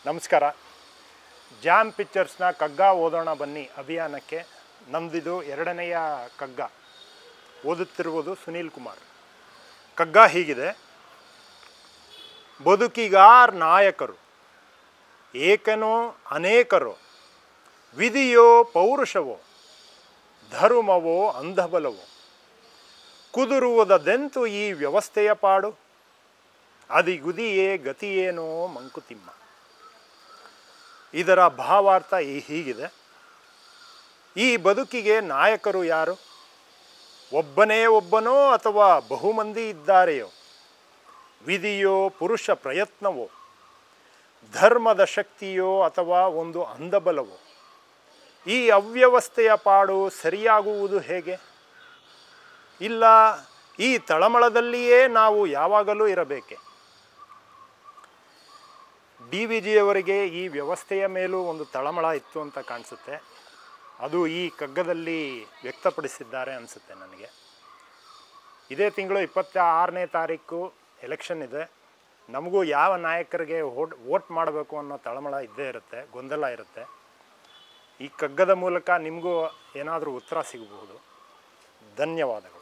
ನಮಸ್ಕಾರ. ಜಾಮ್ ಪಿಕ್ಚರ್ಸ್ನ ಕಗ್ಗ ಓದೋಣ ಬನ್ನಿ ಅಭಿಯಾನಕ್ಕೆ ನಮ್ಮದಿದು ಎರಡನೆಯ ಕಗ್ಗ. ಓದುತ್ತಿರುವುದು ಸುನೀಲ್ ಕುಮಾರ್. ಕಗ್ಗ ಹೀಗಿದೆ: ಬದುಕಿಗಾರ್ ನಾಯಕರು, ಏಕನೋ ಅನೇಕರೋ, ವಿಧಿಯೋ ಪೌರುಷವೋ, ಧರ್ಮವೋ ಅಂಧಬಲವೋ, ಕುದುರುವುದೆಂತು ಈ ವ್ಯವಸ್ಥೆಯ ಪಾಡು, ಅದಿಗುದಿಯೇ ಗತಿಯೇನೋ ಮಂಕುತಿಮ್ಮ. ಇದರ ಭಾವಾರ್ಥ ಹೀಗಿದೆ: ಈ ಬದುಕಿಗೆ ನಾಯಕರು ಯಾರು? ಒಬ್ಬನೇ ಒಬ್ಬನೋ ಅಥವಾ ಬಹುಮಂದಿ ಇದ್ದಾರೆಯೋ? ವಿಧಿಯೋ ಪುರುಷ ಪ್ರಯತ್ನವೋ, ಧರ್ಮದ ಶಕ್ತಿಯೋ ಅಥವಾ ಒಂದು ಅಂಧಬಲವೋ? ಈ ಅವ್ಯವಸ್ಥೆಯ ಪಾಡು ಸರಿಯಾಗುವುದು ಹೇಗೆ? ಇಲ್ಲ ಈ ತಳಮಳದಲ್ಲಿಯೇ ನಾವು ಯಾವಾಗಲೂ ಇರಬೇಕೆ? DVGಯವರಿಗೆ ಈ ವ್ಯವಸ್ಥೆಯ ಮೇಲೂ ಒಂದು ತಳಮಳ ಇತ್ತು ಅಂತ ಕಾಣಿಸುತ್ತೆ. ಅದು ಈ ಕಗ್ಗದಲ್ಲಿ ವ್ಯಕ್ತಪಡಿಸಿದ್ದಾರೆ ಅನಿಸುತ್ತೆ ನನಗೆ. ಇದೇ ತಿಂಗಳು 26ನೇ ತಾರೀಕು ಎಲೆಕ್ಷನ್ ಇದೆ. ನಮಗೂ ಯಾವ ನಾಯಕರಿಗೆ ವೋಟ್ ಮಾಡಬೇಕು ಅನ್ನೋ ತಳಮಳ ಇದ್ದೇ ಇರುತ್ತೆ, ಗೊಂದಲ ಇರುತ್ತೆ. ಈ ಕಗ್ಗದ ಮೂಲಕ ನಿಮಗೂ ಏನಾದರೂ ಉತ್ತರ ಸಿಗಬಹುದು. ಧನ್ಯವಾದಗಳು.